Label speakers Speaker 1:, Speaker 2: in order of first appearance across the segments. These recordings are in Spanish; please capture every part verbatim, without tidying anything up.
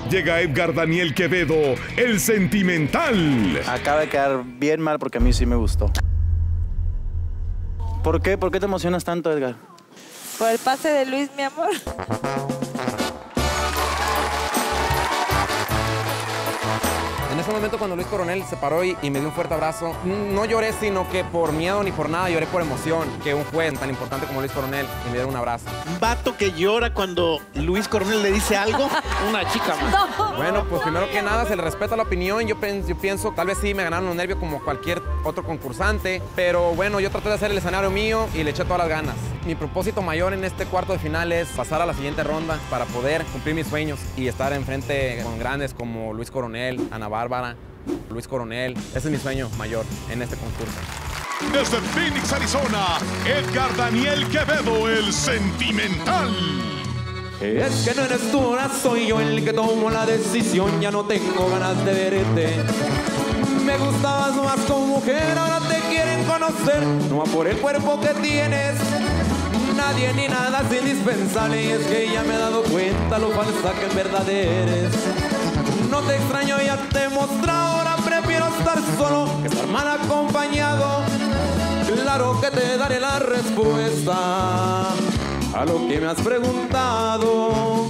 Speaker 1: llega Edgar Daniel Quevedo, el sentimental.
Speaker 2: Acaba de quedar bien mal porque a mí sí me gustó. ¿Por qué? ¿Por qué te emocionas tanto, Edgar?
Speaker 3: Por el pase de Luis, mi amor.
Speaker 4: En ese momento cuando Luis Coronel se paró y, y me dio un fuerte abrazo, no lloré sino que por miedo ni por nada, lloré por emoción, que un juez tan importante como Luis Coronel y me diera un abrazo.
Speaker 5: Un vato que llora cuando Luis Coronel le dice algo, una chica más.
Speaker 3: No.
Speaker 4: Bueno, pues primero que nada se le respeta la opinión, yo, yo pienso, tal vez sí me ganaron los nervios como cualquier otro concursante, pero bueno, yo traté de hacer el escenario mío y le eché todas las ganas. Mi propósito mayor en este cuarto de final es pasar a la siguiente ronda para poder cumplir mis sueños y estar enfrente con grandes como Luis Coronel, Ana Bárbara, Luis Coronel. Ese es mi sueño mayor en este concurso.
Speaker 1: Desde Phoenix, Arizona, Edgar Daniel Quevedo, el sentimental.
Speaker 6: Es que no eres tú, ahora soy yo el que tomo la decisión. Ya no tengo ganas de verte. Me gustabas más como mujer, ahora te quieren conocer. No por el cuerpo que tienes. Nadie ni nada es indispensable. Y es que ya me he dado cuenta lo falsa que en verdad eres. No te extraño, ya te he mostrado. Ahora prefiero estar solo que estar mal acompañado. Claro que te daré la respuesta a lo que me has preguntado.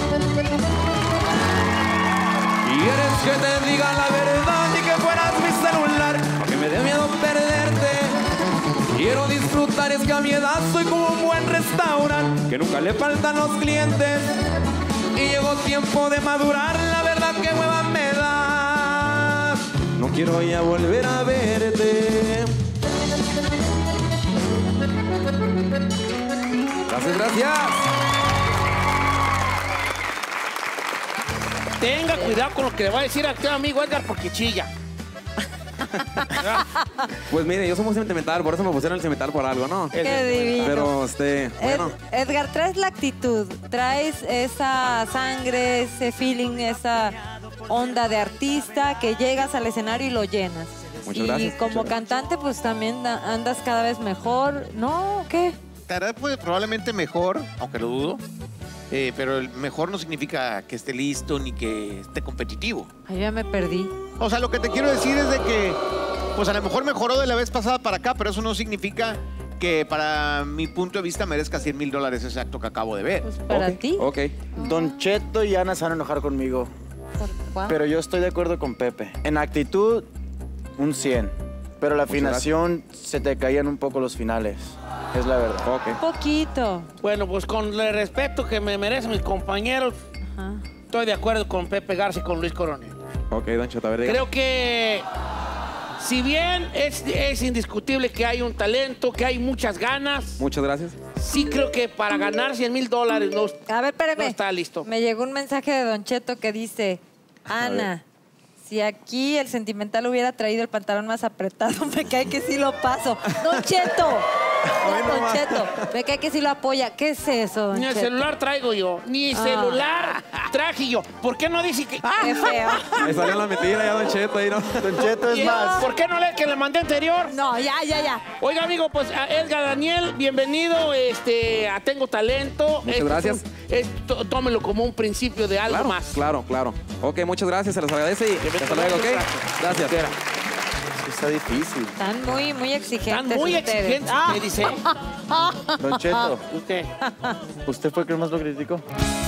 Speaker 6: ¿Quieres que te diga la verdad y que fueras mi celular? Porque me dé miedo perderte. Quiero disfrutar, es que a mi edad soy como un buen restaurante que nunca le faltan los clientes. Y llegó tiempo de madurar, la verdad que hueva me da. No quiero ya volver a verte. Gracias, gracias.
Speaker 5: Tenga cuidado con lo que le va a decir a tu amigo Edgar porque chilla.
Speaker 6: Pues mire, yo soy muy sentimental, por eso me pusieron el sentimental por algo, ¿no?
Speaker 3: Qué divino.
Speaker 6: Pero, este, bueno.
Speaker 3: Ed, Edgar, traes la actitud, traes esa sangre, ese feeling, esa onda de artista que llegas al escenario y lo llenas.
Speaker 6: Muchas
Speaker 3: y
Speaker 6: gracias,
Speaker 3: como
Speaker 6: muchas
Speaker 3: cantante, pues también andas cada vez mejor, ¿no? ¿Qué?
Speaker 5: Estará pues, probablemente mejor, aunque lo dudo. Eh, pero el mejor no significa que esté listo ni que esté competitivo.
Speaker 3: Ay, ya me perdí.
Speaker 5: O sea, lo que te quiero decir es de que, pues a lo mejor mejoró de la vez pasada para acá, pero eso no significa que para mi punto de vista merezca cien mil dólares ese acto que acabo de ver.
Speaker 3: Pues para
Speaker 2: Ok,
Speaker 3: ti.
Speaker 6: Ok.
Speaker 2: Don Cheto y Ana se van a enojar conmigo,
Speaker 3: Por- guau.
Speaker 2: pero yo estoy de acuerdo con Pepe. En actitud, un cien. Pero la afinación se te caían un poco los finales. Es la verdad.
Speaker 6: Ok.
Speaker 3: Un poquito.
Speaker 7: Bueno, pues con el respeto que me merecen mis compañeros,
Speaker 3: Ajá.
Speaker 7: estoy de acuerdo con Pepe Garza y con Luis Coronel.
Speaker 6: Ok, Don Cheto, a ver, diga.
Speaker 7: Creo que, si bien es, es indiscutible que hay un talento, que hay muchas ganas,
Speaker 6: Muchas gracias.
Speaker 7: sí creo que para ganar cien mil dólares no,
Speaker 3: A ver, espérame.
Speaker 7: no está listo.
Speaker 3: Me llegó un mensaje de Don Cheto que dice, Ana, si aquí el sentimental hubiera traído el pantalón más apretado, me cae que sí lo paso. Don Cheto, Don Cheto, me cae que sí lo apoya. ¿Qué es eso, Don
Speaker 7: Ni el
Speaker 3: Cheto?
Speaker 7: celular traigo yo, ni el
Speaker 3: Ah.
Speaker 7: celular traje yo. ¿Por qué no dice que...?
Speaker 3: Qué feo.
Speaker 6: Me salió la mentira ya, Don Cheto, ahí, ¿no?
Speaker 2: Don Cheto es
Speaker 7: Y-
Speaker 2: más.
Speaker 7: ¿Por qué no lee que le mandé anterior?
Speaker 3: No, ya, ya, ya.
Speaker 7: Oiga, amigo, pues a Edgar Daniel, bienvenido este, a Tengo Talento.
Speaker 6: Muchas
Speaker 7: Esto es
Speaker 6: gracias.
Speaker 7: un- es- tó- tómelo como un principio de algo
Speaker 6: Claro,
Speaker 7: más.
Speaker 6: claro, claro. Ok, muchas gracias, se les agradece y hasta luego, ¿ok? Gracias.
Speaker 2: Está difícil.
Speaker 3: Están muy, muy exigentes
Speaker 7: Están muy
Speaker 3: ustedes.
Speaker 7: exigentes,
Speaker 3: Ah.
Speaker 7: me dice.
Speaker 2: Don Cheto,
Speaker 7: Usted.
Speaker 2: ¿usted fue el que más lo criticó?